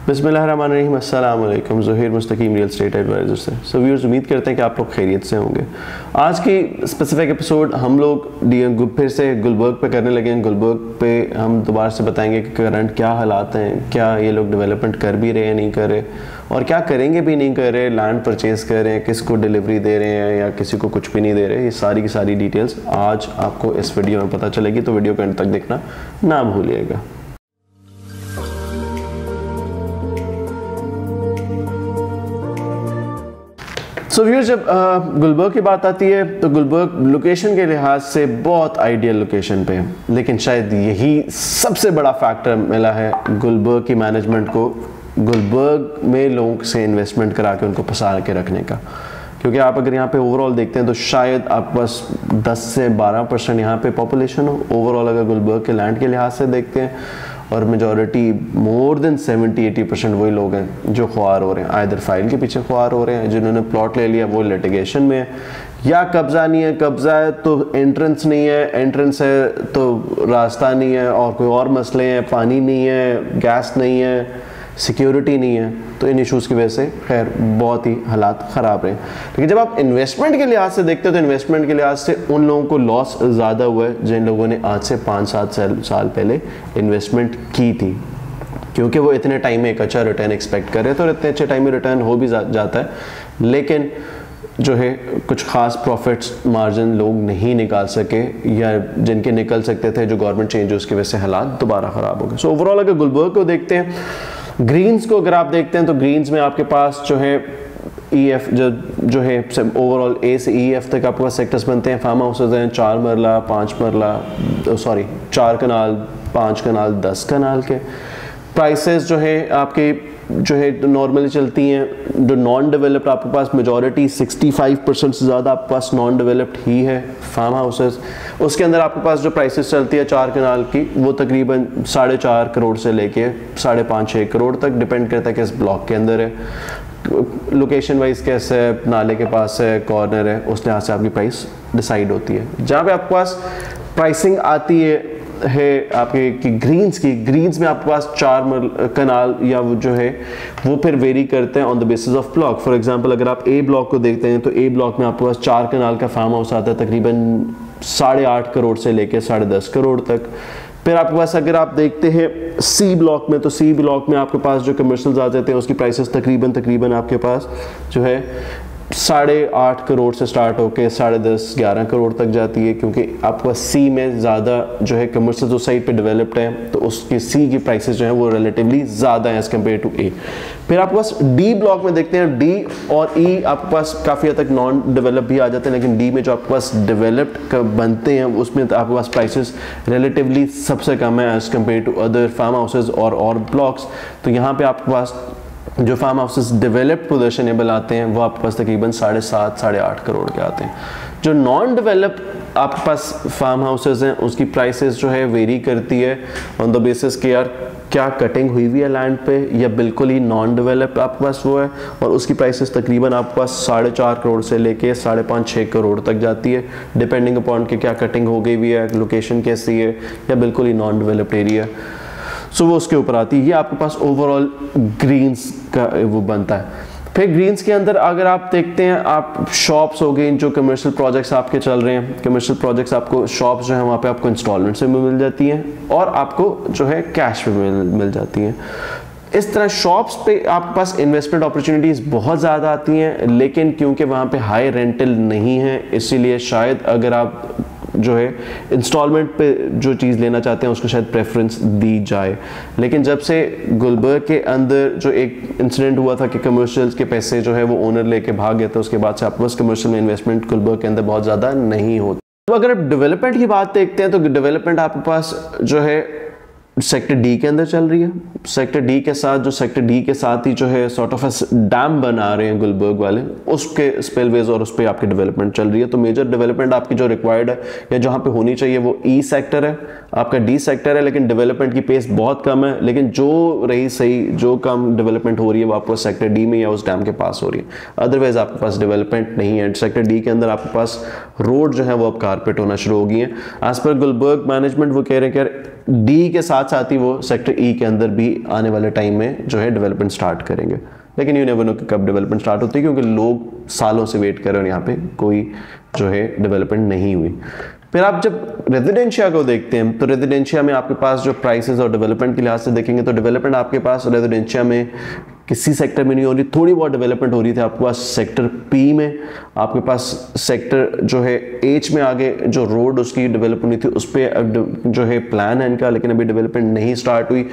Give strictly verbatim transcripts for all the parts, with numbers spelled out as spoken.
बिस्मिल्लाहिर्रहमानिर्रहीम, अस्सलाम वालेकुम। ज़ुहैर मुस्तकीम रियल एस्टेट एडवाइज़र से। सो व्यूअर्स, उम्मीद करते हैं कि आप लोग खैरियत से होंगे। आज की स्पेसिफिक एपिसोड हम लोग फिर से गुलबर्ग पे करने लगे हैं। गुलबर्ग पे हम दोबारा से बताएंगे कि करंट क्या हालात हैं, क्या ये लोग डेवलपमेंट कर भी रहे हैं, नहीं कर रहे, और क्या करेंगे भी नहीं कर रहे, लैंड परचेज़ कर रहे हैं, किसको डिलीवरी दे रहे हैं या किसी को कुछ भी नहीं दे रहे। ये सारी की सारी डिटेल्स आज आपको इस वीडियो में पता चलेगी, तो वीडियो को एंड तक देखना ना भूलिएगा। सो so, व्यूअर्स, जब गुलबर्ग की बात आती है तो गुलबर्ग लोकेशन के लिहाज से बहुत आइडियल लोकेशन पे है, लेकिन शायद यही सबसे बड़ा फैक्टर मिला है गुलबर्ग की मैनेजमेंट को गुलबर्ग में लोगों से इन्वेस्टमेंट करा के उनको फंसा के रखने का। क्योंकि आप अगर यहाँ पे ओवरऑल देखते हैं तो शायद आपके पास दस से बारह परसेंट यहाँ पे पॉपुलेशन हो ओवरऑल, अगर गुलबर्ग के लैंड के लिहाज से देखते हैं, और majority more than seventy eighty percent वही लोग हैं जो ख्वार हो रहे हैं, आइदर फाइल के पीछे ख्वार हो रहे हैं, जिन्होंने प्लॉट ले लिया वो लिटिगेशन में है, या कब्ज़ा नहीं है, कब्ज़ा है तो एंट्रेंस नहीं है, एंट्रेंस है तो रास्ता नहीं है, और कोई और मसले हैं, पानी नहीं है, गैस नहीं है, सिक्योरिटी नहीं है। तो इन इश्यूज़ की वजह से खैर बहुत ही हालात ख़राब रहे। लेकिन जब आप इन्वेस्टमेंट के लिहाज से देखते हो तो इन्वेस्टमेंट के लिहाज से उन लोगों को लॉस ज़्यादा हुआ है जिन लोगों ने आज से पाँच सात साल पहले इन्वेस्टमेंट की थी, क्योंकि वो इतने टाइम में एक अच्छा रिटर्न एक्सपेक्ट कर रहे थे और इतने अच्छे टाइम में रिटर्न हो भी जा, जाता है, लेकिन जो है कुछ ख़ास प्रॉफिट्स मार्जिन लोग नहीं निकाल सके, या जिनके निकल सकते थे जो गवर्नमेंट चेंज है उसकी वजह से हालात दोबारा ख़राब हो गए। सो ओवरऑल अगर गुलबर्ग को देखते हैं, ग्रीन्स को अगर आप देखते हैं तो ग्रीन्स में आपके पास जो है ई एफ जो जो है ओवरऑल ए से ई एफ तक आपके पास सेक्टर्स बनते हैं। फार्म हाउसेज हैं चार मरला, पाँच मरला, सॉरी चार कनाल, पाँच कनाल, दस कनाल के। प्राइसेस जो है आपके जो है नॉर्मली चलती हैं। जो नॉन डेवलप्ड आपके पास मेजॉरिटी पैंसठ परसेंट से ज़्यादा आपके पास नॉन डेवलप्ड ही है फार्म हाउसेस। उसके अंदर आपके पास जो प्राइसेस चलती है चार कनाल की वो तकरीबन साढ़े चार करोड़ से लेके साढ़े पाँच छः करोड़ तक, डिपेंड करता है कि इस ब्लॉक के अंदर है, लोकेशन वाइज कैसे है, नाले के पास है, कॉर्नर है, उस लिहाज से आपकी प्राइस डिसाइड होती है। जहाँ पे आपके पास प्राइसिंग आती है है आपके की ग्रीन्स की ग्रीन्स में आपके पास चार कनाल या वो जो है वो फिर वेरी करते हैं on the basis of block. For example अगर आप ए ब्लॉक को देखते हैं तो ए ब्लॉक में आपके पास चार कनाल का फार्म हाउस आता है तकरीबन साढ़े आठ करोड़ से लेकर साढ़े दस करोड़ तक। फिर आपके पास अगर आप देखते हैं सी ब्लॉक में, तो सी ब्लॉक में आपके पास जो कमर्शियल्स आ जाते हैं उसकी प्राइसेस तकरीबन तकरीबन आपके पास जो है साढ़े आठ करोड़ से स्टार्ट होकर साढ़े दस ग्यारह करोड़ तक जाती है, क्योंकि आपका सी में ज़्यादा जो है कमर्शियल सोसाइटी पे डेवलप्ड है तो उसकी सी की प्राइसेस जो है वो रिलेटिवली ज़्यादा है एज़ कम्पेयर टू ए। फिर आपके पास डी ब्लॉक में देखते हैं, डी और ई आपके पास काफ़ी हद तक नॉन डेवलप भी आ जाते हैं, लेकिन डी में जो आपके पास डेवलप्ड बनते हैं उसमें आपके पास प्राइसेस रिलेटिवली सबसे कम है as compare to other farm houses और और ब्लॉक्स। तो यहाँ पर आपके पास जो फार्म हाउसेस डेवलप्ड पोजीशनेबल आते हैं वो आपके पास तकरीबन साढ़े सात साढ़े आठ करोड़ के आते हैं। जो नॉन डेवलप्ड आपके पास फार्म हाउसेस हैं उसकी प्राइसेस जो है वेरी करती है ऑन द बेसिस कि यार क्या कटिंग हुई हुई है लैंड पे या बिल्कुल ही नॉन डेवलप्ड आपके पास वो है, और उसकी प्राइसेस तकरीबन आपके पास साढ़े चार करोड़ से लेके साढ़े पाँच छः करोड़ तक जाती है, डिपेंडिंग अपॉन कि क्या कटिंग हो गई हुई है, लोकेशन कैसी है, या बिल्कुल ही नॉन डेवलप्ड एरिया, सो वो उसके ऊपर आती है। ये आपके पास ओवरऑल ग्रीन्स का वो बनता है। फिर ग्रीन्स के अंदर अगर आप देखते हैं, आप शॉप्स हो गई, जो कमर्शियल प्रोजेक्ट्स आपके चल रहे हैं, कमर्शियल प्रोजेक्ट्स आपको शॉप्स जो है वहाँ पे आपको इंस्टॉलमेंट से मिल जाती हैं और आपको जो है कैश पे मिल, मिल जाती हैं। इस तरह शॉप्स पे आपके पास इन्वेस्टमेंट अपॉर्चुनिटीज़ बहुत ज़्यादा आती हैं, लेकिन क्योंकि वहाँ पे हाई रेंटल नहीं है इसीलिए शायद अगर आप जो है इंस्टॉलमेंट पे जो चीज़ लेना चाहते हैं उसको शायद प्रेफरेंस दी जाए। लेकिन जब से गुलबर्ग के अंदर जो एक इंसिडेंट हुआ था कि कमर्शियल्स के पैसे जो है वो ओनर लेके भाग गए थे, उसके बाद से आपके पास कमर्शियल में इन्वेस्टमेंट गुलबर्ग के अंदर बहुत ज़्यादा नहीं होता। तो अगर आप डेवलपमेंट की बात देखते हैं तो डेवलपमेंट आपके पास जो है सेक्टर डी के अंदर चल रही है। सेक्टर डी के साथ जो सेक्टर डी के साथ ही जो है सॉर्ट ऑफ डैम बना रहे हैं गुलबर्ग वाले, उसके स्पिलवेज और उस पर आपकी डेवलपमेंट चल रही है। तो मेजर डेवलपमेंट आपकी जो रिक्वायर्ड है या जहाँ पे होनी चाहिए वो ई सेक्टर है, आपका डी सेक्टर है, लेकिन डेवलपमेंट की पेस बहुत कम है। लेकिन जो रही सही जो कम डेवलपमेंट हो रही है वो आपको सेक्टर डी में या उस डैम के पास हो रही है, अदरवाइज आपके पास डेवलपमेंट नहीं है। सेक्टर डी के अंदर आपके पास रोड जो है वो अब कारपेट होना शुरू हो गई है। एज पर गुलबर्ग मैनेजमेंट वो कह रहे हैं कि डी के साथ साथ ही वो सेक्टर ई के अंदर भी आने वाले टाइम में जो है डेवलपमेंट स्टार्ट करेंगे, लेकिन यू नेवर नो कि कब डेवलपमेंट स्टार्ट होती है, क्योंकि लोग सालों से वेट कर रहे हैं और यहाँ पे कोई जो है डेवलपमेंट नहीं हुई। फिर आप जब रेजिडेंशिया को देखते हैं तो रेजिडेंशिया में आपके पास जो प्राइसेस और डेवलपमेंट के लिहाज से देखेंगे तो डेवलपमेंट आपके पास रेजिडेंशिया में किसी सेक्टर में नहीं हो रही, थोड़ी बहुत डेवलपमेंट हो रही थी आपके पास सेक्टर पी में, आपके पास सेक्टर जो है एच में आगे जो रोड उसकी डेवलप होनी थी उस पर जो है प्लान है इनका, लेकिन अभी डेवलपमेंट नहीं स्टार्ट हुई।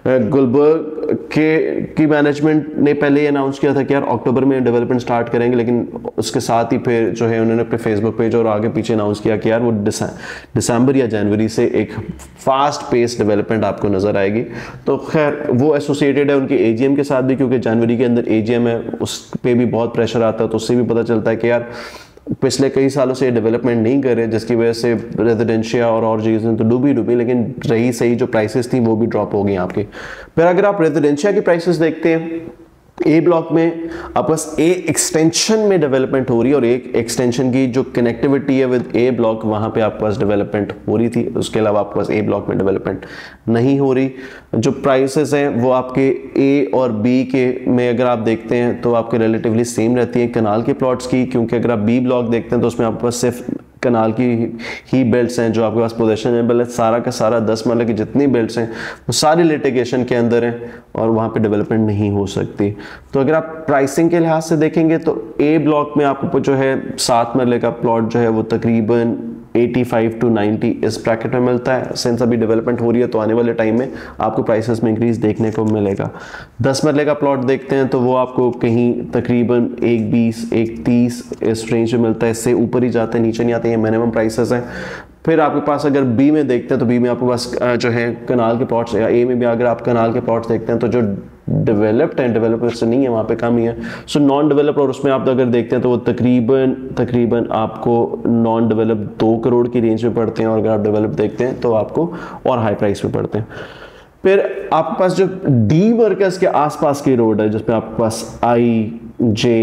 गुलबर्ग के की मैनेजमेंट ने पहले ही अनाउंस किया था कि यार अक्टूबर में डेवलपमेंट स्टार्ट करेंगे, लेकिन उसके साथ ही फिर जो है उन्होंने अपने फेसबुक पेज और आगे पीछे अनाउंस किया कि यार वो दिसंबर या जनवरी से एक फास्ट पेस डेवलपमेंट आपको नजर आएगी। तो खैर वो एसोसिएटेड है उनके एजीएम के साथ भी, क्योंकि जनवरी के अंदर एजीएम है, उस पे भी बहुत प्रेशर आता है, तो उससे भी पता चलता है कि यार पिछले कई सालों से डेवलपमेंट नहीं कर रहे, जिसकी वजह से रेजिडेंशिया और और चीज़ें तो डूबी डूबी, लेकिन रही सही जो प्राइसेस थी वो भी ड्रॉप हो गई आपकी। फिर अगर आप रेजिडेंशिया की प्राइसेस देखते हैं, ए ब्लॉक में आपके पास ए एक्सटेंशन में डेवलपमेंट हो रही है और एक एक्सटेंशन की जो कनेक्टिविटी है विद ए ब्लॉक वहां पे आपके पास डेवलपमेंट हो रही थी, उसके अलावा आपके पास ए ब्लॉक में डेवलपमेंट नहीं हो रही। जो प्राइसेस हैं वो आपके ए और बी के में अगर आप देखते हैं तो आपके रिलेटिवली सेम रहती है कनाल के प्लॉट्स की, क्योंकि अगर आप बी ब्लॉक देखते हैं तो उसमें आपके पास सिर्फ कनाल की ही बेल्ट्स हैं जो आपके पास पोजेशनेबल है, सारा का सारा दस मरले की जितनी बेल्ट्स हैं वो सारी लिटिगेशन के अंदर हैं और वहाँ पे डेवलपमेंट नहीं हो सकती। तो अगर आप प्राइसिंग के लिहाज से देखेंगे तो ए ब्लॉक में आपको जो है सात मरले का प्लॉट जो है वो तकरीबन पचासी टू नब्बे इस ब्रैकेट में मिलता है। सिंस अभी डेवलपमेंट हो रही है तो आने वाले टाइम में आपको प्राइसेस में इंक्रीज देखने को मिलेगा। दस मरले का प्लॉट देखते हैं तो वो आपको कहीं तकरीबन एक बीस एक तीस इस रेंज में मिलता है, इससे ऊपर ही जाते हैं नीचे नहीं आते, ये मिनिमम प्राइसेस हैं। फिर आपके पास अगर बी में देखते हैं तो बी में आपके पास जो है कनाल के प्लॉट्स, या ए में भी अगर आप कनाल के प्लॉट्स देखते हैं तो जो डेवलप्ड हैं डेवलपर से नहीं है वहाँ पे कम ही है। सो नॉन डेवलप्ड और उसमें आप अगर देखते हैं तो वो तकरीबन तकरीबन आपको नॉन डेवलप दो करोड़ की रेंज में पड़ते हैं और अगर आप डेवलप देखते हैं तो आपको और हाई प्राइस में पड़ते हैं। फिर आपके पास जो डी मर्कज के आसपास की रोड है जिसमें आपके पास आई जे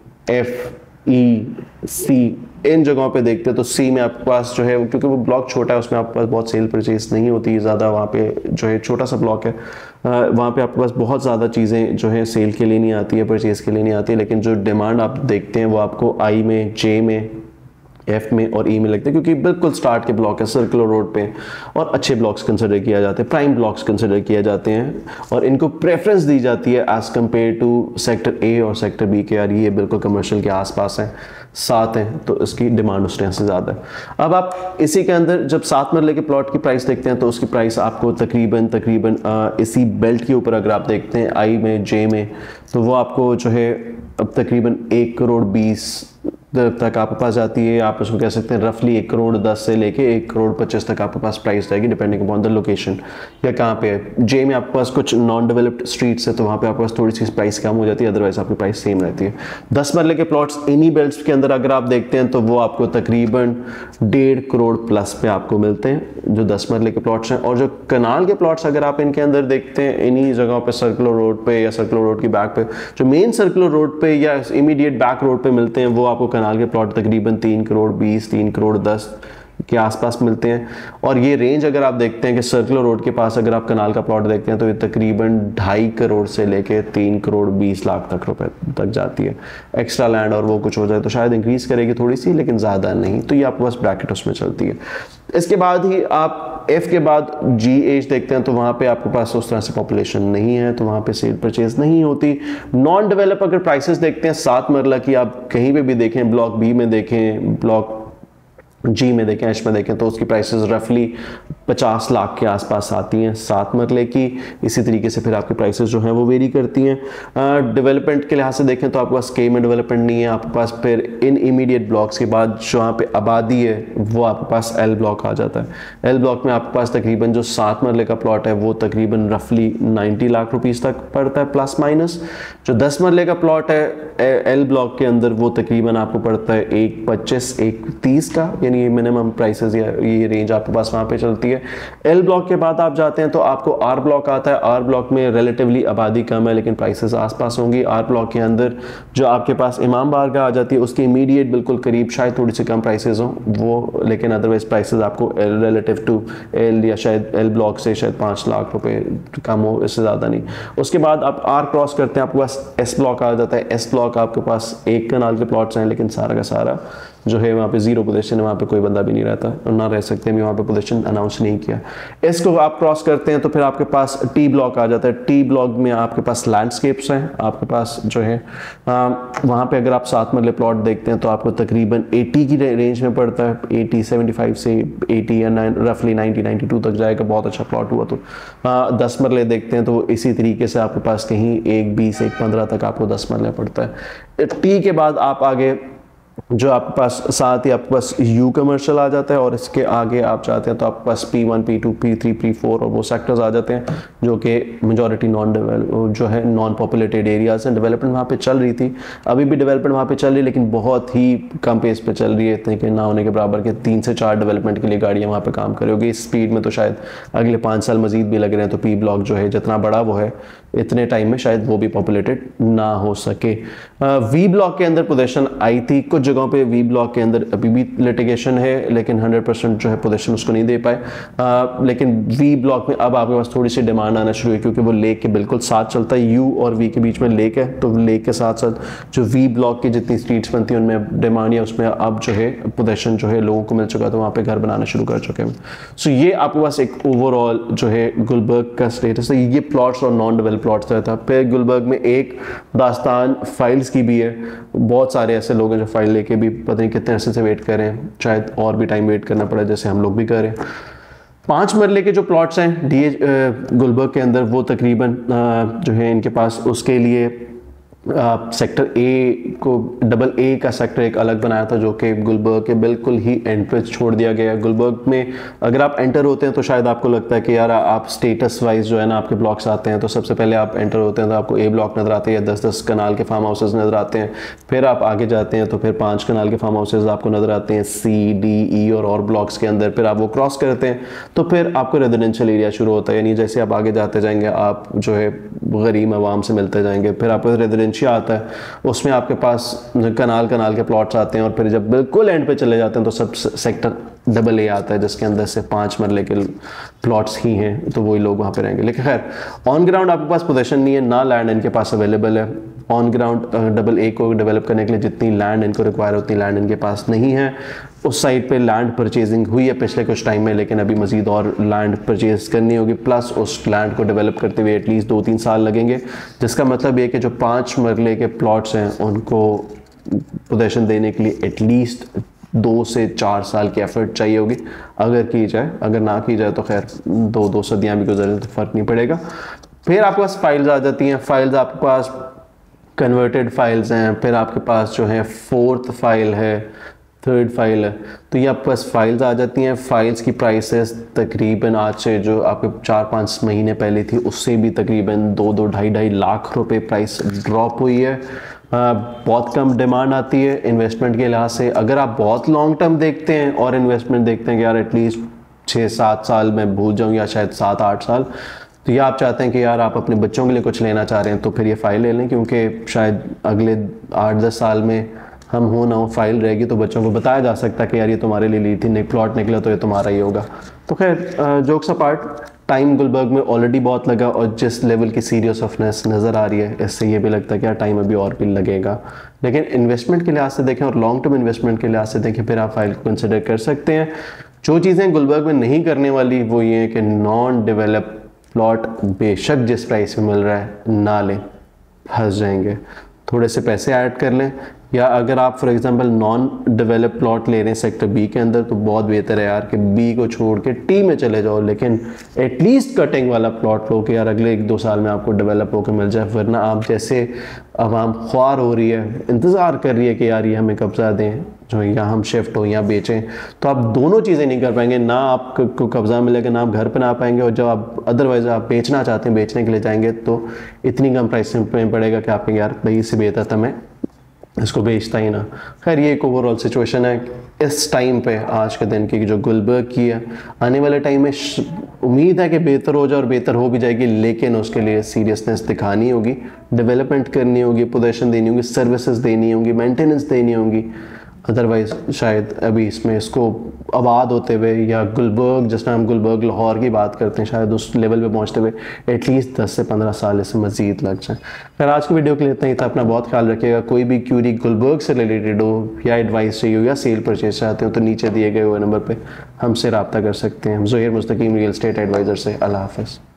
एफ ई सी इन जगहों पे देखते हैं तो सी में आपके पास जो है क्योंकि वो ब्लॉक छोटा है उसमें आपके पास बहुत सेल परचेज नहीं होती ज़्यादा, वहाँ पे जो है छोटा सा ब्लॉक है, वहाँ पे आपके पास बहुत ज़्यादा चीज़ें जो है सेल के लिए नहीं आती है, परचेज के लिए नहीं आती है, लेकिन जो डिमांड आप देखते हैं वो आपको आई में, जे में, एफ में और ई में लगते हैं, क्योंकि बिल्कुल स्टार्ट के ब्लॉक है सर्कुलर रोड पे और अच्छे ब्लॉक्स कंसिडर किया जाते हैं, प्राइम ब्लॉक्स कंसिडर किए जाते हैं और इनको प्रेफरेंस दी जाती है as compare to sector A और सेक्टर बी के। यार ये बिल्कुल कमर्शियल के आसपास हैं, सात हैं, तो इसकी डिमांड उस तरह से ज़्यादा है। अब आप इसी के अंदर जब सात मरले के प्लॉट की प्राइस देखते हैं तो उसकी प्राइस आपको तकरीबन तकरीबन इसी बेल्ट के ऊपर अगर आप देखते हैं आई में, जे में, तो वो आपको जो है अब तकरीबन एक करोड़ बीस तक आपके पास जाती है। आप उसको कह सकते हैं रफली एक करोड़ दस से लेके एक करोड़ पच्चीस तक आपके पास प्राइस रहेगी डिपेंडिंग अपॉन द लोकेशन या कहाँ पे है। जे में आपके पास कुछ नॉन डेवलप्ड स्ट्रीट्स है तो वहाँ पे आपके पास थोड़ी सी प्राइस कम हो जाती है, अदरवाइज आपकी प्राइस सेम रहती है। दस मरले के प्लॉट्स इन्हीं बेल्ट्स के अंदर अगर आप देखते हैं तो वो आपको तकरीबन डेढ़ करोड़ प्लस पे आपको मिलते हैं जो दस मरले के प्लॉट्स हैं। और जो कनाल के प्लॉट्स अगर आप इनके अंदर देखते हैं इन्हीं जगहों पर सर्कुलर रोड पे या सर्कुलर रोड की बैक पे जो मेन सर्कुलर रोड पे या इमीडिएट बैक रोड पे मिलते हैं वो आपको कनाल के प्लॉट तकरीबन तीन करोड़ बीस तीन करोड़ दस के आसपास मिलते हैं। और ये रेंज अगर आप देखते हैं कि सर्कुलर रोड के पास अगर आप कनाल का प्लॉट देखते हैं तो ये तकरीबन ढाई करोड़ से लेके तीन करोड़ बीस लाख तक रुपए तक जाती है। एक्स्ट्रा लैंड और वो कुछ हो जाए तो शायद इंक्रीज करेगी थोड़ी सी, लेकिन ज़्यादा नहीं। तो ये आपके पास ब्रैकेट उसमें चलती है। इसके बाद ही आप एफ के बाद जी एच देखते हैं तो वहाँ पे आपके पास उस तरह से पॉपुलेशन नहीं है, तो वहाँ पे सेल परचेज नहीं होती। नॉन डेवलप अगर प्राइसेस देखते हैं सात मरला की आप कहीं पे भी देखें, ब्लॉक बी में देखें, ब्लॉक जी में देखें, एच में देखें, तो उसकी प्राइसेस रफली पचास लाख के आसपास आती हैं सात मरले की। इसी तरीके से फिर आपकी प्राइसेस जो हैं वो वेरी करती हैं। डेवलपमेंट के लिहाज से देखें तो आपके पास के में डेवलपमेंट नहीं है, आपके पास फिर इन इमीडिएट ब्लॉक्स के बाद जो वहाँ पे आबादी है वो आपके पास एल ब्लॉक आ जाता है। एल ब्लॉक में आपके पास तकरीबन जो सात मरले का प्लॉट है वो तकरीबन रफली नाइन्टी लाख रुपीज़ तक पड़ता है प्लस माइनस। जो दस मरले का प्लॉट है एल ब्लॉक के अंदर वो तकरीबन आपको पड़ता है एक पच्चीस एक तीस का, यानी ये मिनिमम प्राइसेस या ये रेंज आपके पास वहाँ पे चलती है। है। एल ब्लॉक के बाद आप जाते हैं तो आपको आर ब्लॉक आता है। आर ब्लॉक में रिलेटिवली आबादी कम है लेकिन प्राइसेस आसपास होंगी। आर ब्लॉक के अंदर जो आपके पास इमाम बारगाह आ जाती है उसके इमीडिएट बिल्कुल करीब शायद थोड़ी सी कम प्राइसेस हों वो, लेकिन अदरवाइज प्राइसेस आपको एल रिलेटिव टू एल या शायद एल ब्लॉक से शायद पाँच लाख रुपए कम हो, इससे ज़्यादा नहीं। उसके बाद आप आर क्रॉस करते हैं, आपके पास एस ब्लॉक आ जाता है। एस ब्लॉक आपके पास एक कनाल के प्लॉट्स हैं लेकिन सारा का सारा जो है वहाँ पे जीरो पोजीशन है, वहाँ पे कोई बंदा भी नहीं रहता और ना रह सकते भी, वहाँ पे पोजीशन अनाउंस नहीं किया। एस को आप क्रॉस करते हैं तो फिर आपके पास टी ब्लॉक आ जाता है। टी ब्लॉक में आपके पास लैंडस्केप्स हैं, आपके पास जो है वहाँ पे अगर आप सात मरले प्लॉट देखते हैं तो आपको तकरीबन अस्सी की रेंज में पड़ता है। अस्सी, पचहत्तर से अस्सी या रफली नब्बे, बानवे तक जाएगा, बहुत अच्छा प्लॉट हुआ तो। आ, दस मरले देखते हैं तो वो इसी तरीके से आपके पास कहीं एक बीस एक पंद्रह तक आपको दस मरले पड़ता है। टी के बाद आप आगे जो आपके पास साथ ही आपके पास यू कमर्शियल आ जाता है और इसके आगे आप चाहते हैं तो आपके पास P one, P two, P three, P four और वो सेक्टर्स आ जाते हैं जो कि मेजॉरिटी नॉन डेवलप जो है नॉन पॉपुलेटेड एरियाज हैं। डेवलपमेंट वहाँ पे चल रही थी, अभी भी डेवलपमेंट वहाँ पे चल रही है लेकिन बहुत ही कम पेस पे चल रही है, इतने के ना होने के बराबर के तीन से चार डेवलपमेंट के लिए गाड़ियाँ वहाँ पे काम करेगी। इस स्पीड में तो शायद अगले पाँच साल मजीद भी लग रहे हैं, तो पी ब्लॉक जो है जितना बड़ा वो है इतने टाइम में शायद वो भी पॉपुलेटेड ना हो सके। वी ब्लॉक के अंदर पोजीशन आई थी, कुछ जगहों पे वी ब्लॉक के अंदर अभी भी लिटिगेशन है लेकिन हंड्रेड परसेंट जो है पोजीशन उसको नहीं दे पाए। आ, लेकिन वी ब्लॉक में अब आपके पास थोड़ी सी डिमांड आना शुरू हुई क्योंकि वो लेक के बिल्कुल साथ चलता है। यू और वी के बीच में लेक है तो लेक के साथ साथ जो वी ब्लॉक की जितनी स्ट्रीट्स बनती हैं उनमें डिमांड है, उसमें अब जो है पोजीशन जो है लोगों को मिल चुका है तो वहाँ पे घर बनाना शुरू कर चुके हैं। सो ये आपके पास एक ओवरऑल जो है गुलबर्ग का स्टेटस है। ये प्लॉट्स और नॉन डेवलप प्लॉट्स रहता है। फिर गुलबर्ग में एक दास्तान फाइल्स की भी है, बहुत सारे ऐसे लोग हैं जो फाइल लेके भी पता नहीं कितने अरसे से वेट कर रहे हैं, शायद और भी टाइम वेट करना पड़ा जैसे हम लोग भी कर रहे हैं। पाँच मरले के जो प्लॉट्स हैं डी गुलबर्ग के अंदर वो तकरीबन जो है इनके पास उसके लिए सेक्टर ए को डबल ए का सेक्टर एक अलग बनाया था जो कि गुलबर्ग के बिल्कुल ही एंड पे छोड़ दिया गया है। गुलबर्ग में अगर आप एंटर होते हैं तो शायद आपको लगता है कि यार आप स्टेटस वाइज जो है ना आपके ब्लॉक्स आते हैं तो सबसे पहले आप एंटर होते हैं तो आपको ए ब्लॉक नजर आते हैं, दस दस कनाल के फार्म हाउसेज नजर आते हैं। फिर आप आगे जाते हैं तो फिर पाँच कनाल के फार्म हाउसेज आपको नजर आते हैं सी डी ई और और ब्लॉक्स के अंदर। फिर आप वो क्रॉस करते हैं तो फिर आपको रेजिडेंशियल एरिया शुरू होता है, यानी जैसे आप आगे जाते जाएंगे आप जो है गरीब आवाम से मिलते जाएंगे। फिर आपको रेजिडेंशियल आता है, उसमें आपके पास कनाल कनाल के प्लॉट्स आते हैं और फिर जब बिल्कुल एंड पे चले जाते हैं तो सब सेक्टर डबल ए आता है जिसके अंदर से पाँच मरले के प्लॉट्स ही हैं तो वही लोग वहाँ पे रहेंगे। लेकिन खैर ऑन ग्राउंड आपके पास पोजीशन नहीं है, ना लैंड इनके पास अवेलेबल है। ऑन ग्राउंड डबल ए को डेवलप करने के लिए जितनी लैंड इनको रिक्वायर है उतनी लैंड इनके पास नहीं है। उस साइड पे लैंड परचेजिंग हुई है पिछले कुछ टाइम में लेकिन अभी मजीद और लैंड परचेज करनी होगी, प्लस उस लैंड को डेवलप करते हुए एटलीस्ट दो तीन साल लगेंगे, जिसका मतलब ये कि जो पाँच मरले के प्लॉट्स हैं उनको पोजीशन देने के लिए एटलीस्ट दो से चार साल की एफर्ट चाहिए होगी अगर की जाए। अगर ना की जाए तो खैर दो दो सदियाँ भी गुजरे तो फ़र्क नहीं पड़ेगा। फिर आपके पास फाइल्स आ जाती हैं। फाइल्स आपके पास कन्वर्टेड फाइल्स हैं, फिर आपके पास जो है फोर्थ फाइल है, थर्ड फाइल है, तो ये आपके पास फाइल्स आ जाती हैं। फाइल्स की प्राइसेस तकरीबन आज से जो आपके चार पाँच महीने पहले थी उससे भी तकरीबन दो दो ढाई ढाई लाख रुपए प्राइस ड्रॉप हुई है। आ, बहुत कम डिमांड आती है इन्वेस्टमेंट के लिहाज से। अगर आप बहुत लॉन्ग टर्म देखते हैं और इन्वेस्टमेंट देखते हैं कि यार एटलीस्ट छः सात साल में भूल जाऊँ या शायद सात आठ साल, तो ये आप चाहते हैं कि यार आप अपने बच्चों के लिए कुछ लेना चाह रहे हैं तो फिर ये फाइल ले लें, क्योंकि शायद अगले आठ दस साल में हम हो ना हो फाइल रहेगी तो बच्चों को बताया जा सकता है कि यार ये तुम्हारे लिए ली थी, ने प्लॉट निकला तो ये तुम्हारा ही होगा। तो खैर जोक्स अपार्ट, टाइम गुलबर्ग में ऑलरेडी बहुत लगा और जिस लेवल की सीरियसनेस नज़र आ रही है इससे ये भी लगता है कि यार टाइम अभी और भी लगेगा। लेकिन इन्वेस्टमेंट के लिहाज से देखें और लॉन्ग टर्म इन्वेस्टमेंट के लिहाज से देखें फिर आप फाइल को कंसिडर कर सकते हैं। जो चीज़ें गुलबर्ग में नहीं करने वाली वो ये है कि नॉन डेवलप प्लॉट बेशक जिस प्राइस में मिल रहा है ना लें, फंस जाएंगे। थोड़े से पैसे ऐड कर लें, या अगर आप for example non develop plot ले रहे हैं सेक्टर बी के अंदर तो बहुत बेहतर है यार कि बी को छोड़ के टी में चले जाओ, लेकिन एटलीस्ट कटिंग वाला प्लॉट लो कि यार अगले एक दो साल में आपको डेवलप होकर मिल जाए। वरना आप जैसे आवाम ख्वार हो रही है, इंतज़ार कर रही है कि यार ये हमें कब्जा दें जो या हम शिफ्ट हो या बेचें, तो आप दोनों चीज़ें नहीं कर पाएंगे। ना आपको कब्जा मिलेगा, ना आप घर पर ना पाएंगे, और जब आप अदरवाइज आप बेचना चाहते हैं, बेचने के लिए जाएंगे तो इतनी कम प्राइस में पड़ेगा कि आप यार भाई इससे बेहतर था मैं इसको बेचता ही ना। खैर ये एक ओवरऑल सिचुएशन है इस टाइम पे, आज के दिन की जो गुलबर्ग की है। आने वाले टाइम में उम्मीद है कि बेहतर हो जाए और बेहतर हो भी जाएगी, लेकिन उसके लिए सीरियसनेस दिखानी होगी, डेवलपमेंट करनी होगी, पोजीशन देनी होगी, सर्विसेज देनी होगी, मेंटेनेंस देनी होगी। अदरवाइज शायद अभी इसमें इसको आबाद होते हुए, या गुलबर्ग जिस हम गुलबर्ग लाहौर की बात करते हैं, शायद उस लेवल पे पहुंचते हुए एटलीस्ट दस से पंद्रह साल इससे मजीद लग जाए। खैर आज की वीडियो के लिए इतना ही था। अपना बहुत ख्याल रखिएगा। कोई भी क्यूरी गुलबर्ग से रिलेटेड हो या एडवाइस चाहिए हो या सेल परचेज चाहते हो तो नीचे दिए गए हुए नंबर पर हमसे रब्ता कर सकते हैं। ज़ोहैर मुस्तकीम रियल एस्टेट एडवाइज़र से। अल्लाह हाफ़िज़।